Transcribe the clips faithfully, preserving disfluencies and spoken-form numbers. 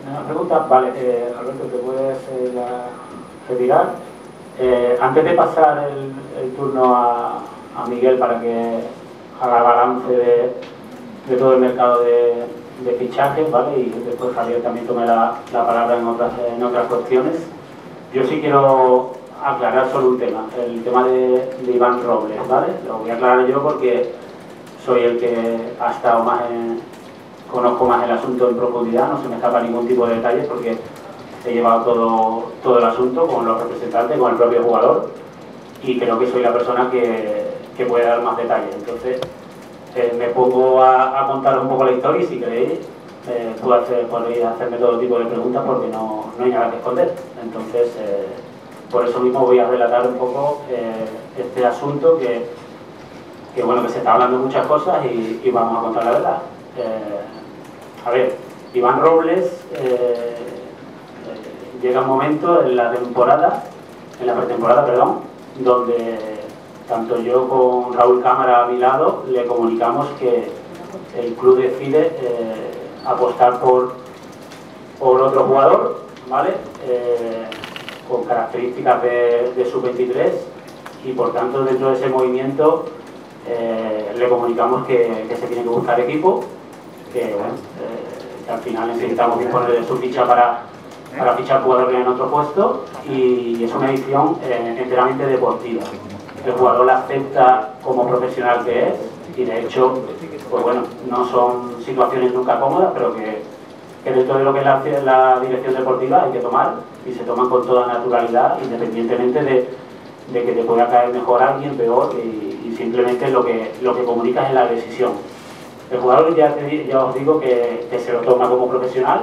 Una pregunta, vale, eh, Alberto, ¿te puedes eh, la, retirar? Eh, antes de pasar el, el turno a, a Miguel para que haga balance de, de todo el mercado de, de fichajes, ¿vale? Y después Javier también tome la, la palabra en otras, en otras cuestiones. Yo sí quiero aclarar solo un tema, el tema de, de Iván Robles, ¿vale? Lo voy a aclarar yo porque soy el que ha estado más en, conozco más el asunto en profundidad, no se me escapa ningún tipo de detalles porque he llevado todo, todo el asunto con los representantes, con el propio jugador, y creo que soy la persona que, que puede dar más detalles. Entonces eh, me pongo a, a contar un poco la historia y si queréis eh, puedo hacer, podéis hacerme todo tipo de preguntas porque no, no hay nada que esconder. Entonces eh, por eso mismo voy a relatar un poco eh, este asunto que, que bueno, que se está hablando de muchas cosas y, y vamos a contar la verdad. Eh, a ver, Iván Robles eh, eh, llega un momento en la temporada, en la pretemporada, perdón, donde tanto yo con Raúl Cámara a mi lado le comunicamos que el club decide eh, apostar por, por otro jugador, ¿vale? Eh, con características de, de sub veintitrés y por tanto dentro de ese movimiento eh, le comunicamos que, que se tiene que buscar equipo, que, bueno, eh, que al final necesitamos disponer de su ficha para, para fichar jugadores en otro puesto y es una edición eh, enteramente deportiva. El jugador la acepta como profesional que es y de hecho, pues bueno, no son situaciones nunca cómodas, pero que, que dentro de lo que es la, la dirección deportiva hay que tomar y se toman con toda naturalidad, independientemente de, de que te pueda caer mejor alguien, peor, y, y simplemente lo que, lo que comunicas es la decisión. El jugador ya, te, ya os digo que, que se lo toma como profesional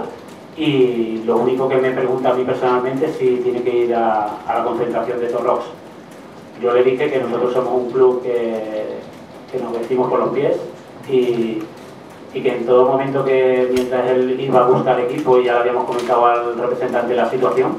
y lo único que me pregunta a mí personalmente es si tiene que ir a, a la concentración de Torrox. Yo le dije que nosotros somos un club que, que nos vestimos con los pies y, y que en todo momento que mientras él iba a buscar equipo, y ya le habíamos comentado al representante la situación,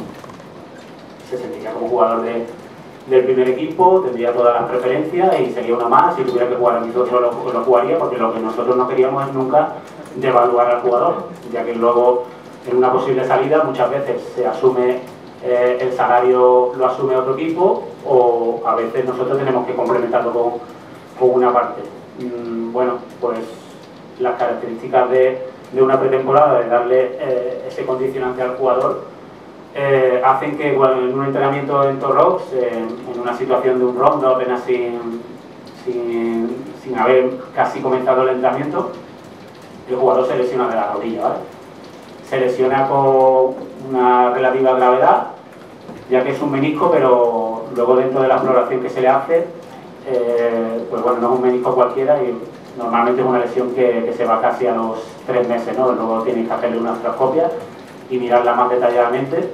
se sentiría como jugador de, del primer equipo, tendría todas las preferencias y sería una más. Si tuviera que jugar a mis ocho lo, lo jugaría, porque lo que nosotros no queríamos es nunca devaluar al jugador, ya que luego en una posible salida muchas veces se asume eh, el salario lo asume otro equipo o a veces nosotros tenemos que complementarlo con, con una parte. Mm, bueno, pues las características de, de una pretemporada, de darle eh, ese condicionante al jugador, eh, hacen que bueno, en un entrenamiento en Torrox, eh, en una situación de un rondo apenas sin, sin, sin haber casi comenzado el entrenamiento, el jugador se lesiona de la rodilla, ¿vale? Se lesiona con una relativa gravedad, ya que es un menisco, pero luego dentro de la exploración que se le hace, eh, pues bueno, no es un menisco cualquiera y normalmente es una lesión que, que se va casi a los tres meses, ¿no? Luego tienes que hacerle una artroscopia y mirarla más detalladamente,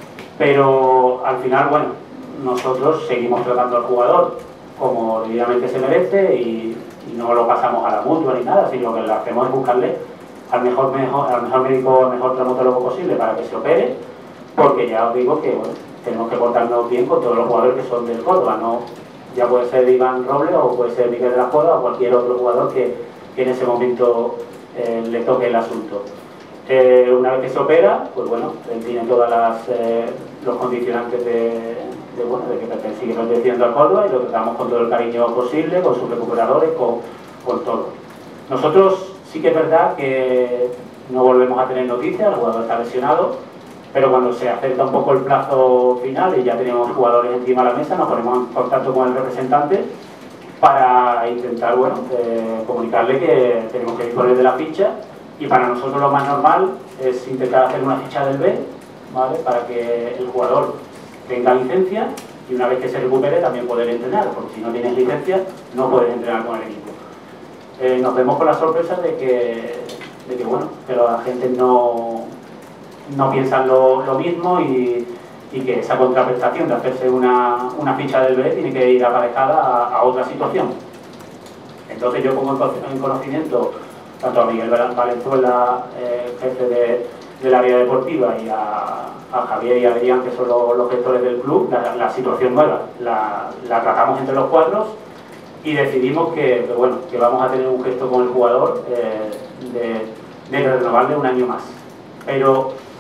pero al final, bueno, nosotros seguimos tratando al jugador como debidamente se merece y, y no lo pasamos a la mutua ni nada, sino que lo que hacemos es buscarle al mejor, mejor, al mejor médico, al mejor traumatólogo posible para que se opere, porque ya os digo que bueno, tenemos que portarnos bien con todos los jugadores que son del Córdoba, no, ya puede ser Iván Robles o puede ser Miguel de la Joda o cualquier otro jugador que, que en ese momento eh, le toque el asunto. Eh, una vez que se opera, pues bueno, él tiene todos eh, los condicionantes de, de, bueno, de que sigue perteneciendo al Córdoba y lo tratamos con todo el cariño posible, con sus recuperadores, con, con todo. Nosotros sí que es verdad que no volvemos a tener noticias, el jugador está lesionado, pero cuando se acerca un poco el plazo final y ya tenemos jugadores encima de la mesa, nos ponemos en contacto con el representante para intentar bueno, eh, comunicarle que tenemos que disponer de la ficha y para nosotros lo más normal es intentar hacer una ficha del B, ¿vale? Para que el jugador tenga licencia y una vez que se recupere también poder entrenar, porque si no tienes licencia no puedes entrenar con el equipo. Eh, nos vemos con la sorpresa de que, de que, bueno, que la gente no, no piensa lo, lo mismo y, y que esa contraprestación de hacerse una, una ficha del B tiene que ir aparejada a, a otra situación. Entonces yo pongo en conocimiento tanto a Miguel Valenzuela, eh, jefe de, del área deportiva, y a, a Javier y a Adrián, que son los, los gestores del club, la, la situación nueva. La, la tratamos entre los cuatro y decidimos que, que, bueno, que vamos a tener un gesto con el jugador eh, de, de renovarle un año más. Pero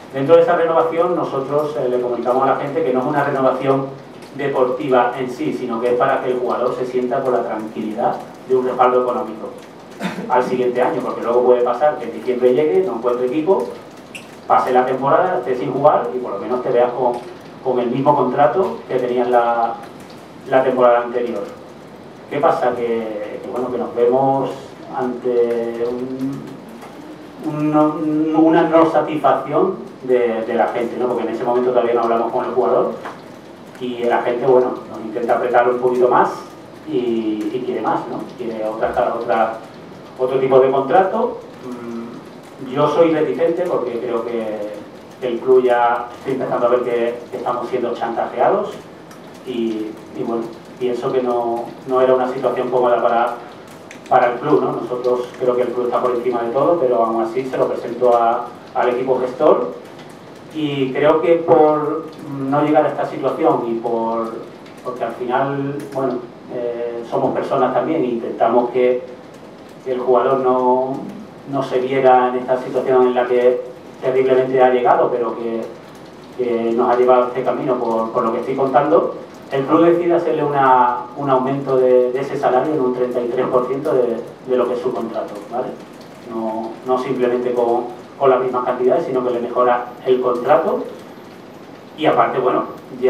Dentro de esa renovación nosotros eh, le comunicamos a la gente que no es una renovación deportiva en sí, sino que es para que el jugador se sienta con la tranquilidad de un respaldo económico al siguiente año, porque luego puede pasar que en diciembre llegue, no encuentre equipo, pase la temporada, esté sin jugar y por lo menos te veas con, con el mismo contrato que tenías la, la temporada anterior. ¿Qué pasa? Que, que, bueno, que nos vemos ante un, un, una no satisfacción de, de la gente, ¿no? Porque en ese momento todavía no hablamos con el jugador y la gente, bueno, nos intenta apretar un poquito más y, y quiere más, ¿no? Quiere otra, otra, otro tipo de contrato. Yo soy reticente porque creo que el club ya estoy empezando a ver que, que estamos siendo chantajeados y, y bueno, pienso que no, no era una situación cómoda para, para el club, ¿no? Nosotros creo que el club está por encima de todo, pero aún así se lo presento a, al equipo gestor y creo que por no llegar a esta situación y por porque al final, bueno, eh, somos personas también e intentamos que, que el jugador no, no se viera en esta situación en la que terriblemente ha llegado, pero que, que nos ha llevado a este camino por, por lo que estoy contando. El club decide hacerle una, un aumento de, de ese salario en un treinta y tres por ciento de, de lo que es su contrato, ¿vale? No, no simplemente con, con las mismas cantidades, sino que le mejora el contrato y aparte, bueno,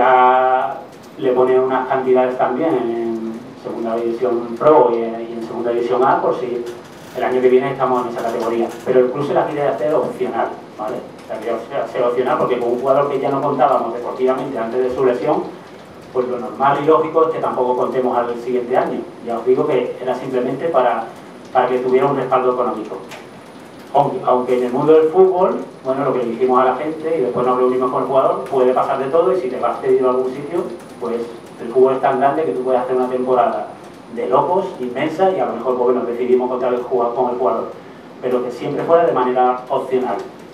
ya le pone unas cantidades también en segunda división Pro y en, y en segunda división A por si el año que viene estamos en esa categoría. Pero el club se la quiere hacer opcional, ¿vale? La quiere hacer opcional porque con un jugador que ya no contábamos deportivamente antes de su lesión, pues lo normal y lógico es que tampoco contemos al siguiente año. Ya os digo que era simplemente para, para que tuviera un respaldo económico. Aunque, aunque en el mundo del fútbol, bueno, lo que le dijimos a la gente y después nos reunimos con el jugador, puede pasar de todo y si te vas pedido a algún sitio, pues el fútbol es tan grande que tú puedes hacer una temporada de locos, inmensa, y a lo mejor pues, bueno, decidimos contar el jugador, con el jugador, pero que siempre fuera de manera opcional.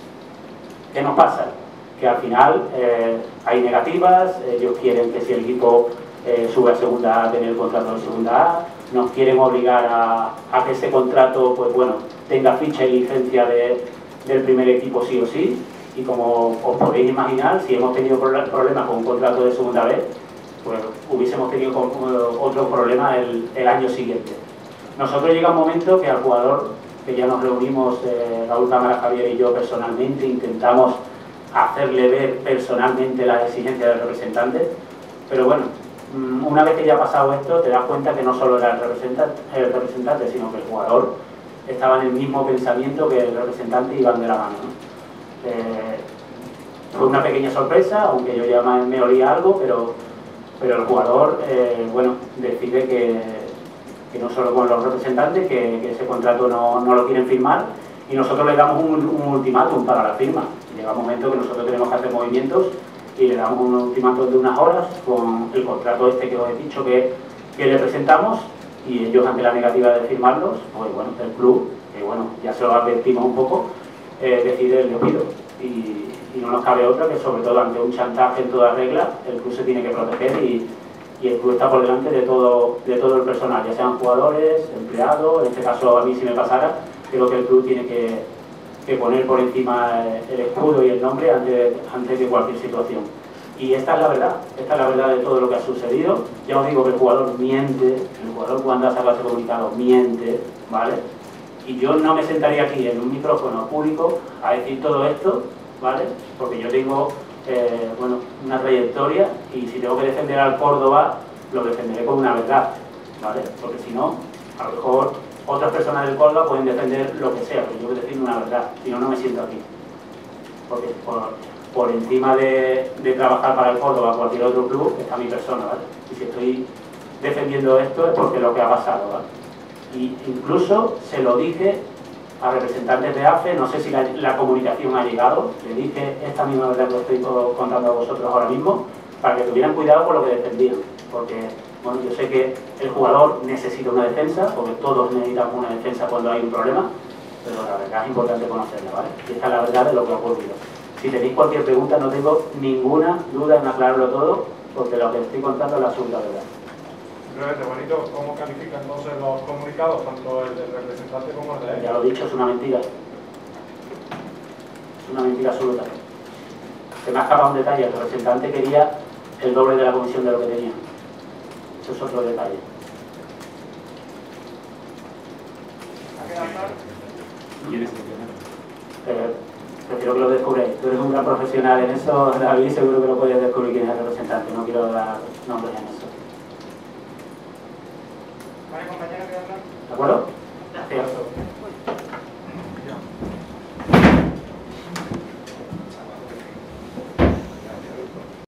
¿Qué nos pasa? Que al final eh, hay negativas, ellos quieren que si el equipo eh, sube a segunda A, tener el contrato de segunda A, nos quieren obligar a, a que ese contrato pues bueno, tenga ficha y licencia de, del primer equipo sí o sí, y como os podéis imaginar, si hemos tenido problemas con un contrato de segunda B, pues hubiésemos tenido otro problema el, el año siguiente. Nosotros llega un momento que al jugador, que ya nos reunimos, eh, Raúl Cámara, Javier y yo personalmente, intentamos hacerle ver personalmente las exigencias del representante, pero bueno, una vez que ya ha pasado esto, te das cuenta que no solo era el representante, el representante sino que el jugador estaba en el mismo pensamiento que el representante y iban de la mano, ¿no? Eh, fue una pequeña sorpresa, aunque yo ya me olía algo, pero, pero el jugador, eh, bueno, decide que, que no solo con los representantes, que, que ese contrato no, no lo quieren firmar, y nosotros le damos un, un ultimátum para la firma. Llega un momento que nosotros tenemos que hacer movimientos y le damos un ultimátum de unas horas con el contrato este que os he dicho que, que le presentamos, y ellos, ante la negativa de firmarlos, pues bueno, el club, que bueno, ya se lo advertimos un poco, eh, decide el despido. Y, y no nos cabe otra que, sobre todo ante un chantaje en toda regla, el club se tiene que proteger y, y el club está por delante de todo, de todo el personal, ya sean jugadores, empleados. En este caso, a mí si me pasara, creo que el club tiene que, que poner por encima el escudo y el nombre antes, antes de cualquier situación. Y esta es la verdad, esta es la verdad de todo lo que ha sucedido. Ya os digo que el jugador miente, el jugador cuando ha sacado ese comunicado miente, ¿vale? Y yo no me sentaría aquí en un micrófono público a decir todo esto, ¿vale? Porque yo tengo, eh, bueno, una trayectoria y si tengo que defender al Córdoba, lo defenderé con una verdad, ¿vale? Porque si no, a lo mejor otras personas del Córdoba pueden defender lo que sea, pero yo voy a decir una verdad, si no, no me siento aquí. Porque por, por encima de, de trabajar para el Córdoba o cualquier otro club está mi persona, ¿vale? Y si estoy defendiendo esto es porque lo que ha pasado, ¿vale? Y incluso se lo dije a representantes de A F E, no sé si la, la comunicación ha llegado, le dije esta misma verdad que os estoy contando a vosotros ahora mismo, para que tuvieran cuidado con lo que defendían, porque bueno, yo sé que el jugador necesita una defensa, porque todos necesitamos una defensa cuando hay un problema, pero la verdad es importante conocerla, ¿vale? Y esta es la verdad de lo que ha ocurrido. Si tenéis cualquier pregunta, no tengo ninguna duda en aclararlo todo, porque lo que estoy contando es la absoluta verdad. Simplemente, bonito, ¿cómo califican entonces los comunicados, tanto el del representante como el de él? Ya lo he dicho, es una mentira. Es una mentira absoluta. Se me ha escapado un detalle, el representante quería el doble de la comisión de lo que tenía. Eso es otro detalle. ¿Quieres mencionar? Eh, prefiero que lo descubráis. Tú eres un gran profesional en eso, David, seguro que lo puedes descubrir quién es el representante. No quiero dar nombres en eso. Vale, compañero, ¿qué hablar? ¿De acuerdo? Gracias.